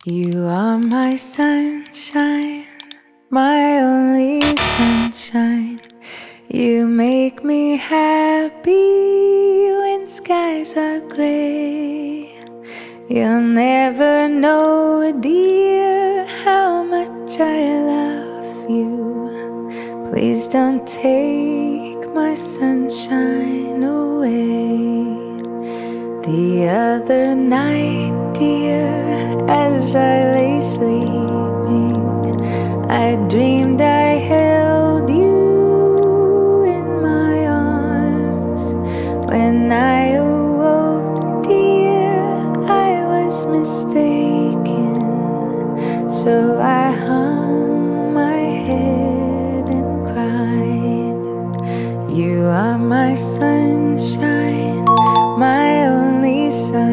You are my sunshine, my only sunshine. You make me happy when skies are gray. You'll never know, dear, how much I love you. Please don't take my sunshine away. The other night, dear, as I lay sleeping, I dreamed I held you in my arms. When I awoke, dear, I was mistaken. So I hung my head and cried. You are my sunshine, my only sunshine.